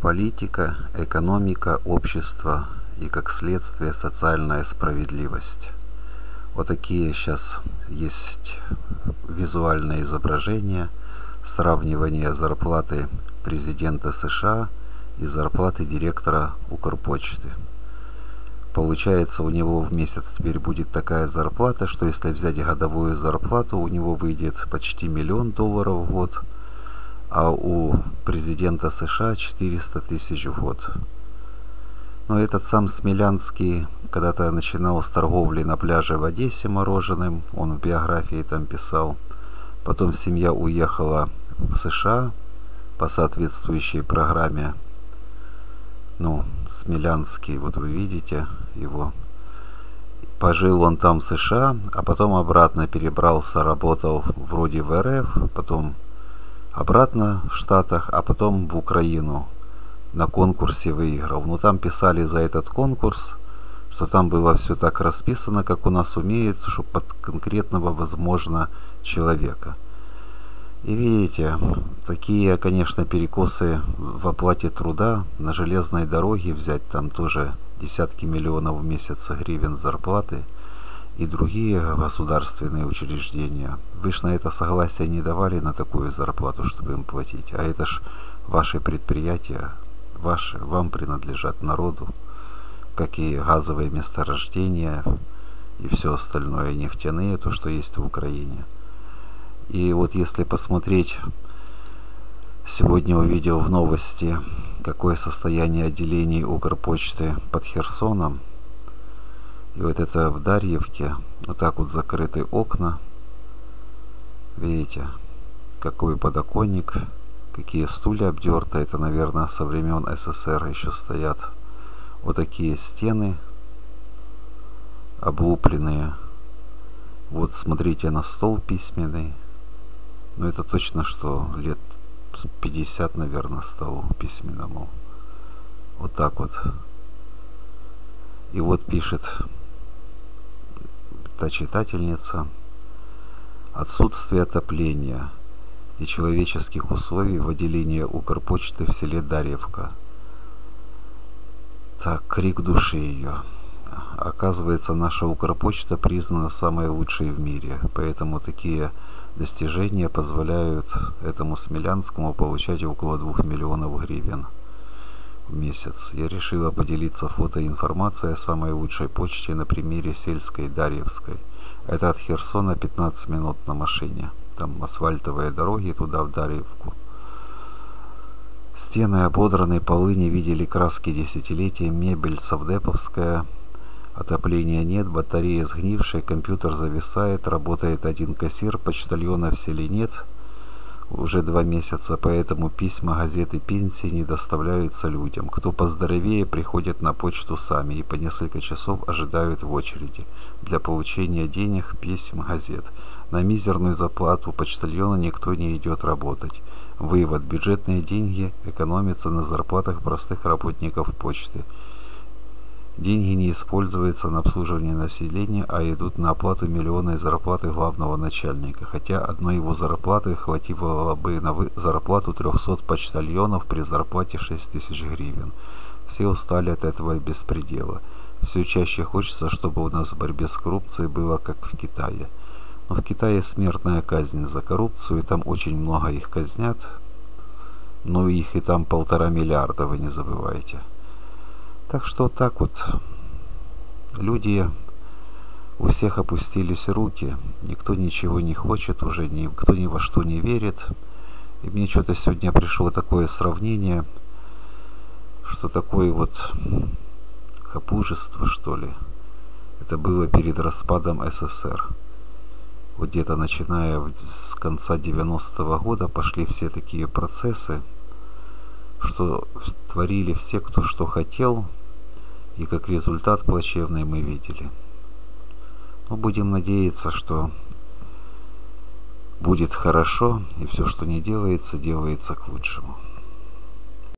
Политика, экономика, общество и, как следствие, социальная справедливость. Вот такие сейчас есть визуальные изображения, сравнивание зарплаты президента США и зарплаты директора Укрпочты. Получается, у него в месяц теперь будет такая зарплата, что если взять годовую зарплату, у него выйдет почти $1 миллион в год, а у президента США 400 тысяч в год. Но этот сам Смелянский когда-то начинал с торговли на пляже в Одессе мороженым, он в биографии там писал. Потом семья уехала в США по соответствующей программе. Смелянский, вот вы видите его. Пожил он там в США, а потом обратно перебрался, работал вроде в РФ, потом обратно в Штатах, а потом в Украину на конкурсе выиграл. Но там писали за этот конкурс, что там было все так расписано, как у нас умеют, что под конкретного, возможно, человека. И видите, такие, конечно, перекосы в оплате труда. На железной дороге взять там тоже десятки миллионов в месяц гривен зарплаты и другие государственные учреждения. Вы ж на это согласие не давали, на такую зарплату, чтобы им платить. А это ж ваши предприятия, ваши, вам принадлежат народу, как и газовые месторождения и все остальное, нефтяные, то, что есть в Украине. И вот если посмотреть, сегодня увидел в новости, какое состояние отделений Укрпочты под Херсоном. И вот это в Дарьевке, вот так вот закрыты окна. Видите, какой подоконник, какие стулья обдерты. Это, наверное, со времен СССР еще стоят. Вот такие стены облупленные. Вот смотрите на стол письменный. Но это точно, что лет 50, наверное, столу письменному. Вот так вот. И вот пишет та читательница: отсутствие отопления и человеческих условий в отделении Укрпочты в селе Дарьевка. Так, крик души ее. Оказывается, наша Укрпочта признана самой лучшей в мире, поэтому такие достижения позволяют этому Смелянскому получать около 2 миллионов гривен в месяц. Я решила поделиться фотоинформацией о самой лучшей почте на примере сельской Дарьевской. Это от Херсона 15 минут на машине. Там асфальтовые дороги туда, в Дарьевку. Стены ободраны, полы не видели краски десятилетия, мебель совдеповская. Отопления нет, батарея сгнившая, компьютер зависает, работает один кассир, почтальона в селе нет уже 2 месяца, поэтому письма, газеты, пенсии не доставляются людям. Кто поздоровее, приходят на почту сами и по несколько часов ожидают в очереди для получения денег, писем, газет. На мизерную зарплату почтальона никто не идет работать. Вывод: бюджетные деньги экономятся на зарплатах простых работников почты. Деньги не используются на обслуживание населения, а идут на оплату миллионной зарплаты главного начальника, хотя одной его зарплаты хватило бы на зарплату 300 почтальонов при зарплате 6000 гривен. Все устали от этого беспредела. Все чаще хочется, чтобы у нас в борьбе с коррупцией было как в Китае. Но в Китае смертная казнь за коррупцию, и там очень много их казнят. Но их и там 1,5 миллиарда, вы не забывайте. Так что так вот, люди, у всех опустились руки, никто ничего не хочет, уже никто ни во что не верит. И мне что-то сегодня пришло такое сравнение, что такое вот хапужество, что ли, это было перед распадом СССР. Вот где-то начиная с конца 90-го года пошли все такие процессы, что творили все, кто что хотел, и как результат плачевный мы видели. Но будем надеяться, что будет хорошо, и все, что не делается, делается к лучшему.